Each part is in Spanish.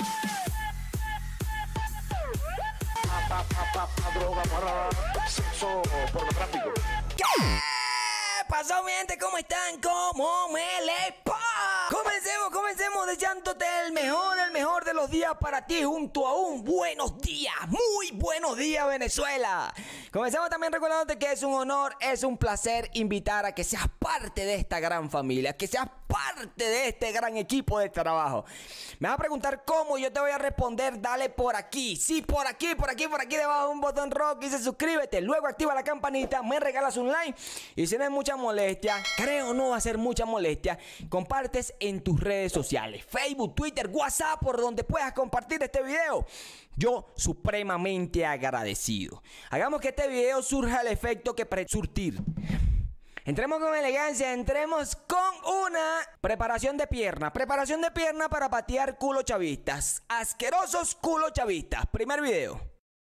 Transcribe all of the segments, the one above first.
Droga para sexo pornográfico. ¿Qué pasó, mi gente? ¿Cómo están? ¿Cómo me le pa? Comencemos deseándote el mejor de los días para ti, junto a un buenos días, muy buenos días, Venezuela. Comencemos también recordándote que es un honor, es un placer invitar a que seas parte de esta gran familia, que seas parte de este gran equipo de trabajo. Me vas a preguntar cómo, yo te voy a responder, dale por aquí. Sí, por aquí debajo de un botón rojo que dice suscríbete, luego activa la campanita, me regalas un like y si no es mucha molestia, creo no va a ser mucha molestia, compartes en tus redes sociales, Facebook, Twitter, WhatsApp, por donde puedas compartir este video. Yo supremamente agradecido. Hagamos que este video surja el efecto que surtir. Entremos con elegancia, entremos con una preparación de pierna. Preparación de pierna para patear culo chavistas. Asquerosos culo chavistas. Primer video.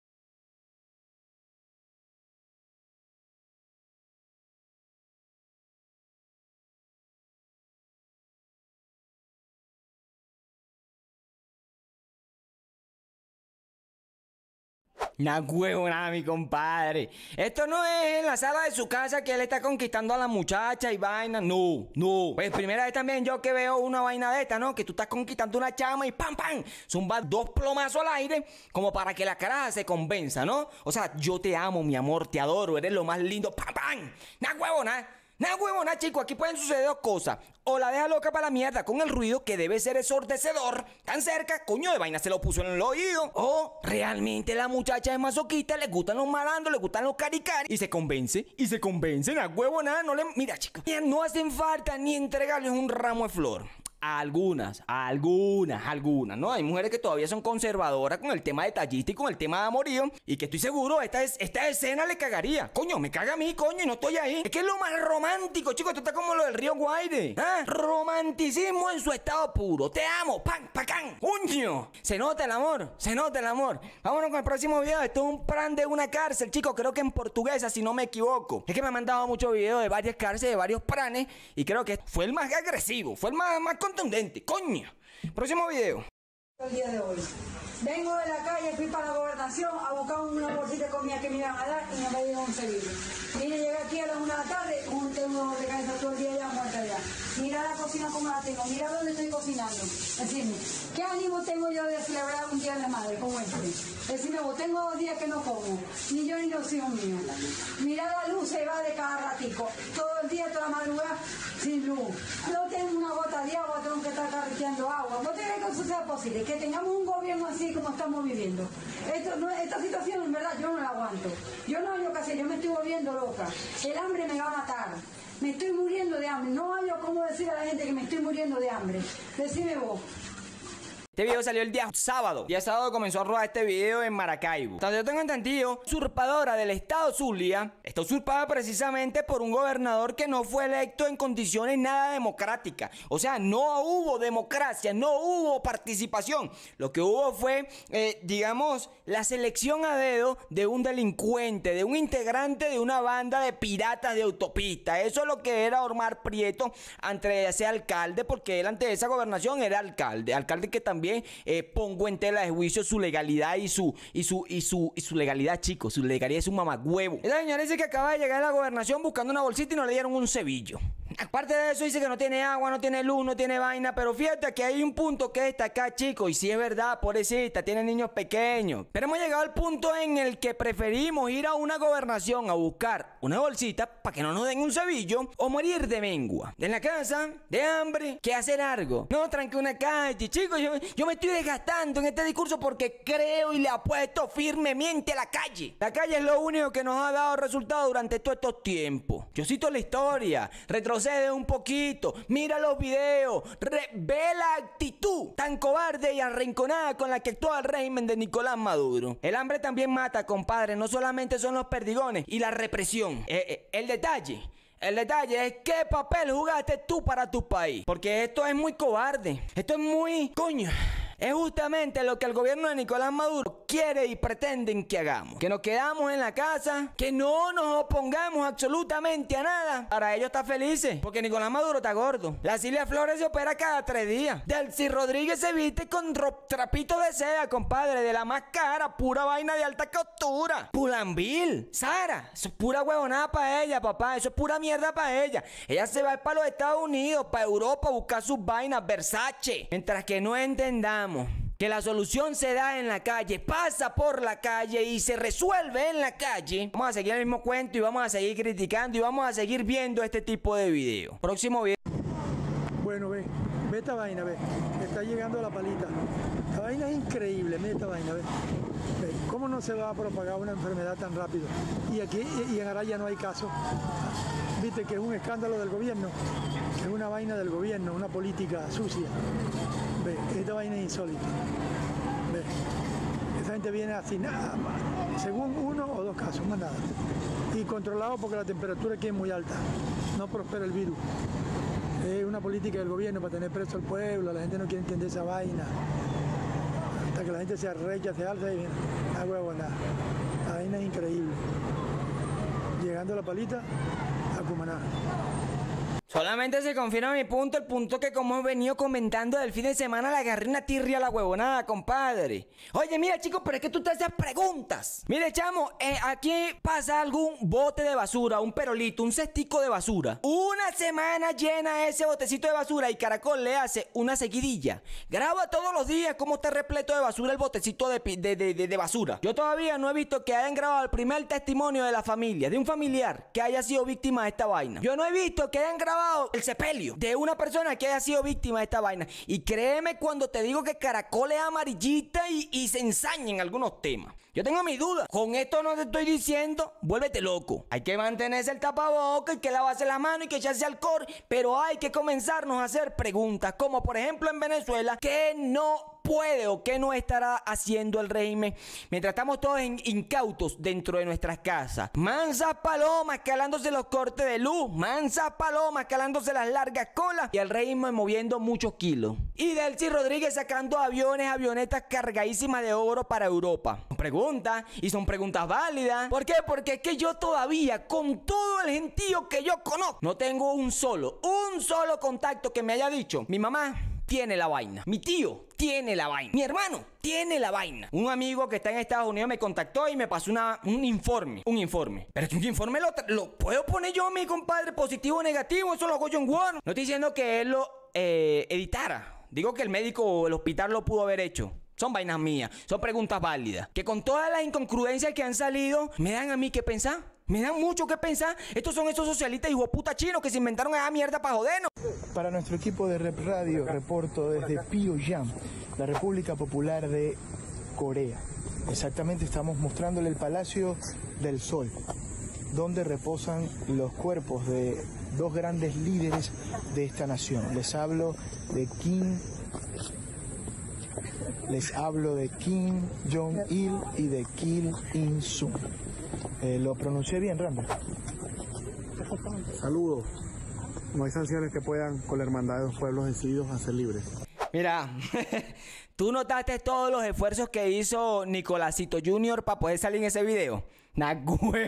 Nah, huevo, nada, mi compadre. Esto no es en la sala de su casa que él está conquistando a la muchacha y vaina. No. Pues primera vez también yo que veo una vaina de esta, ¿no? Que tú estás conquistando una chama y ¡pam! Zumba dos plomazos al aire como para que la caraja se convenza, ¿no? O sea, yo te amo, mi amor, te adoro, eres lo más lindo. ¡Pam! Nah, huevo, nada. Nada, huevona, chicos, aquí pueden suceder dos cosas. O la deja loca para la mierda con el ruido que debe ser ensordecedor, tan cerca, coño de vaina se lo puso en el oído. O realmente la muchacha es masoquista, le gustan los malandros, le gustan los caricari y se convence, nada, huevona, no le... Mira, chicos, no hacen falta ni entregarles un ramo de flor. Algunas, ¿no? Hay mujeres que todavía son conservadoras con el tema detallista y con el tema de amorío. Y que estoy seguro, esta escena le cagaría. Coño, me caga a mí, coño, y no estoy ahí. Es que es lo más romántico, chicos. Esto está como lo del río Guaire. ¿Ah? Romanticismo en su estado puro. Te amo, pan, pacán, uño. Se nota el amor. Vámonos con el próximo video. Esto es un plan de una cárcel, chicos. Creo que en portuguesa, si no me equivoco. Es que me han mandado muchos videos de varias cárceles, de varios planes. Y creo que fue el más agresivo, fue el más contundente, coño. Próximo video. El día de hoy vengo de la calle, fui para la gobernación a buscar una bolsita de comida que me iban a dar y no me dieron un cerillo. Vine, llegué aquí a las 1 de la tarde, tengo de cabeza todo el día ya muerta ya. Mira la cocina como la tengo, mira dónde estoy cocinando. Decime, ¿qué ánimo tengo yo de celebrar un día de la madre como este? Decime vos, tengo 2 días que no como, ni yo ni los hijos míos. Mira la luz se va de cada ratico, todo el día, toda la madrugada, sin luz. No tengo una gota de agua, tengo que estar carreteando agua. ¿Vos crees que eso sea posible? Que tengamos un gobierno así como estamos viviendo. Esta situación, en verdad, yo no la aguanto. Yo no hallo qué hacer, yo me estoy volviendo loca. El hambre me va a matar. Me estoy muriendo de hambre. No hallo cómo decir a la gente que me estoy muriendo de hambre. Decime vos. Este video salió el día sábado. Día sábado comenzó a rodar este video en Maracaibo. Tanto yo tengo entendido, usurpadora del estado Zulia está usurpada precisamente por un gobernador que no fue electo en condiciones nada democráticas. O sea, no hubo democracia, no hubo participación. Lo que hubo fue, digamos, la selección a dedo de un delincuente, de un integrante de una banda de piratas de autopista. Eso es lo que era Omar Prieto antes de ser alcalde, porque él antes de esa gobernación era alcalde que también pongo en tela de juicio su legalidad y su legalidad, chicos. Su legalidad es un mamagüevo. Esa señora dice que acaba de llegar a la gobernación buscando una bolsita y no le dieron un cebillo. Aparte de eso dice que no tiene agua, no tiene luz, no tiene vaina. Pero fíjate que hay un punto que destacar, chicos. Y si es verdad, pobrecita, tiene niños pequeños. Pero hemos llegado al punto en el que preferimos ir a una gobernación a buscar una bolsita para que no nos den un cebillo o morir de mengua en la casa, de hambre, que hacer algo. No, tranque una calle, chicos. Yo me estoy desgastando en este discurso porque creo y le apuesto firmemente a la calle. La calle es lo único que nos ha dado resultados durante todos estos tiempos. Yo cito la historia, retrocede un poquito, mira los videos, ve la actitud tan cobarde y arrinconada con la que actúa el régimen de Nicolás Maduro. El hambre también mata, compadre, no solamente son los perdigones y la represión. El detalle es qué papel jugaste tú para tu país. Porque esto es muy cobarde. Esto es muy... Coño. Es justamente lo que el gobierno de Nicolás Maduro quiere y pretenden que hagamos. Que nos quedamos en la casa, que no nos opongamos absolutamente a nada. Para ellos está felices, porque Nicolás Maduro está gordo. La Cilia Flores se opera cada 3 días. Delcy Rodríguez se viste con trapito de seda, compadre, de la más cara, pura vaina de alta costura. Pulambil, Sara, eso es pura huevonada para ella, papá. Eso es pura mierda para ella. Ella se va para los Estados Unidos, para Europa, a buscar sus vainas, Versace. Mientras que no entendamos que la solución se da en la calle, pasa por la calle y se resuelve en la calle, vamos a seguir el mismo cuento y vamos a seguir criticando y vamos a seguir viendo este tipo de videos. Próximo video. Bueno, ve esta vaina, ve. Está llegando la palita. La vaina es increíble, mira esta vaina, ve. ¿Cómo no se va a propagar una enfermedad tan rápido? Y aquí y en Araya no hay caso. Viste que es un escándalo del gobierno, es una vaina del gobierno, una política sucia. Ve, esta vaina es insólita. Ve, esta gente viene así, según 1 o 2 casos, más nada. Y controlado porque la temperatura aquí es muy alta, no prospera el virus. Es una política del gobierno para tener preso al pueblo, la gente no quiere entender esa vaina. Hasta que la gente se arrecha, se alza y viene, huevona. La vaina es increíble. Llegando la palita a Cumaná. Solamente se confirma mi punto, el punto que como he venido comentando del fin de semana le agarré una tirria a la huevonada, compadre. Oye, mira, chicos, pero es que tú te haces preguntas. Mire, chamo, aquí pasa algún bote de basura, un perolito, un cestico de basura. Una semana llena ese botecito de basura y Caracol le hace una seguidilla. Graba todos los días cómo está repleto de basura el botecito de basura. Yo todavía no he visto que hayan grabado el primer testimonio de la familia, de un familiar que haya sido víctima de esta vaina. Yo no he visto que hayan grabado el sepelio de una persona que haya sido víctima de esta vaina. Y créeme cuando te digo que Caracol es amarillita y se ensaña en algunos temas. Yo tengo mis dudas. Con esto no te estoy diciendo, vuélvete loco. Hay que mantenerse el tapaboca, hay que lavarse la mano y que echarse alcohol. Pero hay que comenzarnos a hacer preguntas, como por ejemplo en Venezuela, ¿qué no puede o qué no estará haciendo el régimen mientras estamos todos incautos dentro de nuestras casas? Mansas palomas calándose los cortes de luz, mansas palomas calándose las largas colas y el régimen moviendo muchos kilos. Y Delcy Rodríguez sacando avionetas cargadísimas de oro para Europa. Preguntas, y son preguntas válidas. ¿Por qué? Porque es que yo todavía, con todo el gentío que yo conozco, no tengo un solo contacto que me haya dicho: mi mamá tiene la vaina, mi tío tiene la vaina, mi hermano tiene la vaina. Un amigo que está en Estados Unidos me contactó y me pasó un informe. Pero es que un informe lo puedo poner yo, mi compadre, positivo o negativo, eso lo hago yo en Word. No estoy diciendo que él lo editara, digo que el médico o el hospital lo pudo haber hecho. Son vainas mías, son preguntas válidas, que con todas las incongruencias que han salido, me dan a mí que pensar. Me dan mucho que pensar. Estos son esos socialistas hijueputa chinos que se inventaron esa mierda para jodernos. Para nuestro equipo de Rep Radio, reporto desde Pyongyang, la República Popular de Corea. Exactamente, estamos mostrándole el Palacio del Sol, donde reposan los cuerpos de 2 grandes líderes de esta nación. Les hablo de Kim Jong-il y de Kim Il-sung. Lo pronuncié bien, Randall. Saludos. No hay sanciones que puedan, con la hermandad de los pueblos decididos, hacer libres. Mira, ¿tú notaste todos los esfuerzos que hizo Nicolásito Jr. para poder salir en ese video? Una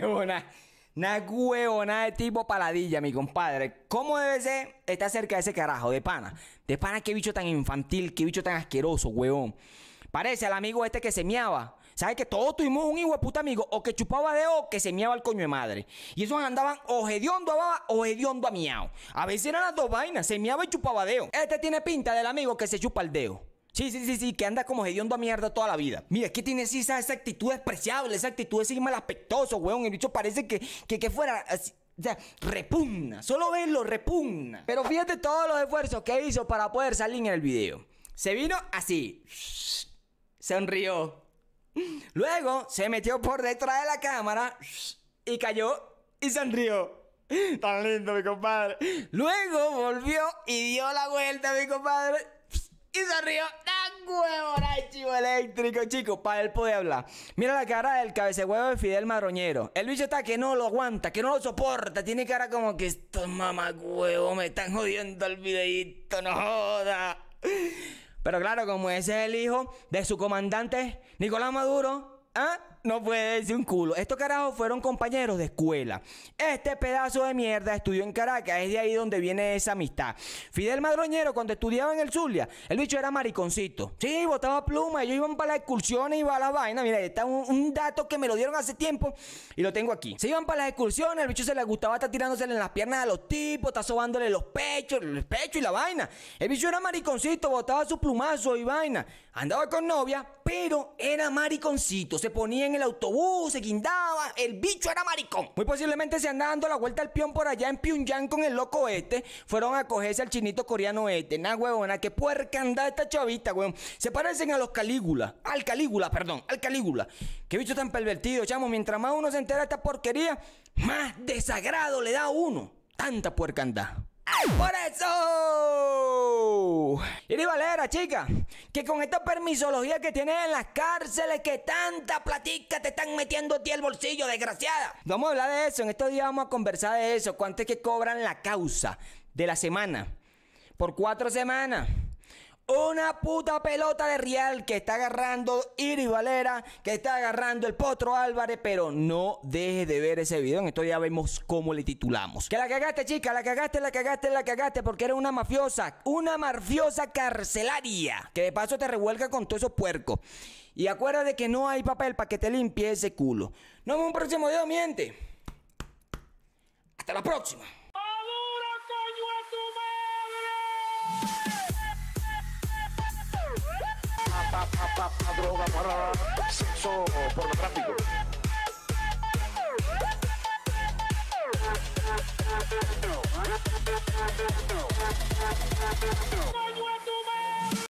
huevona de tipo paladilla, mi compadre. ¿Cómo debe ser estar cerca de ese carajo? De pana. De pana, qué bicho tan infantil, qué bicho tan asqueroso, huevón. Parece al amigo este que se miaba. ¿Sabes que todos tuvimos un hijo de puta amigo o que chupaba de o que se miaba el coño de madre? Y esos andaban o hediondo a baba o hediondo a miau. A veces eran las dos vainas, se miaba y chupaba deo. Este tiene pinta del amigo que se chupa el deo. Sí, que anda como hediondo a mierda toda la vida. Mira, es que tiene así esa actitud despreciable, esa actitud así mal aspectoso, weón. El bicho parece que fuera así, o sea, repugna. Solo verlo repugna. Pero fíjate todos los esfuerzos que hizo para poder salir en el video. Se vino así. Sonrió. Luego se metió por detrás de la cámara y cayó y sonrió. Tan lindo, mi compadre. Luego volvió y dio la vuelta, mi compadre, y sonrió. ¡Tan huevona, chivo eléctrico, chico! Para él poder hablar. Mira la cara del cabecehuevo de Fidel Madroñero. El bicho está que no lo aguanta, que no lo soporta. Tiene cara como que estos mamagüevos me están jodiendo el videíto, no joda. Pero claro, como ese es el hijo de su comandante Nicolás Maduro, no puede decir un culo. Estos carajos fueron compañeros de escuela. Este pedazo de mierda estudió en Caracas. Es de ahí donde viene esa amistad. Fidel Madroñero, cuando estudiaba en el Zulia, el bicho era mariconcito. Sí, botaba pluma. Ellos iban para las excursiones y iba a la vaina. Mira, está un dato que me lo dieron hace tiempo y lo tengo aquí. Se iban para las excursiones. El bicho se le gustaba estar tirándosele en las piernas a los tipos, está sobándole los pechos, el pecho y la vaina. El bicho era mariconcito, botaba su plumazo y vaina. Andaba con novia, pero era mariconcito. Se ponía en el autobús, se guindaba. El bicho era maricón. Muy posiblemente se andaba dando la vuelta al peón por allá en Pyongyang con el loco este. Fueron a cogerse al chinito coreano este. Nah, huevona, qué puerca anda esta chavita, huevón. Se parecen a los Calígula. Al Calígula. Qué bicho tan pervertido, chamo. Mientras más uno se entera de esta porquería, más desagrado le da a uno. Tanta puerca anda. ¡Por eso! Iri Valera, chica, que con esta permisología que tienes en las cárceles, que tanta platica te están metiendo a ti el bolsillo, desgraciada. Vamos a hablar de eso, en estos días vamos a conversar de eso. ¿Cuánto es que cobran la causa de la semana? Por 4 semanas. Una puta pelota de real que está agarrando Iri Valera, que está agarrando el Potro Álvarez, pero no dejes de ver ese video. En estos días vemos cómo le titulamos. Que la cagaste, chica, la cagaste, porque eres una mafiosa carcelaria, que de paso te revuelca con todos esos puercos. Y acuérdate que no hay papel para que te limpie ese culo. Nos vemos en un próximo video, miente. Hasta la próxima. Droga para sexo pornográfico.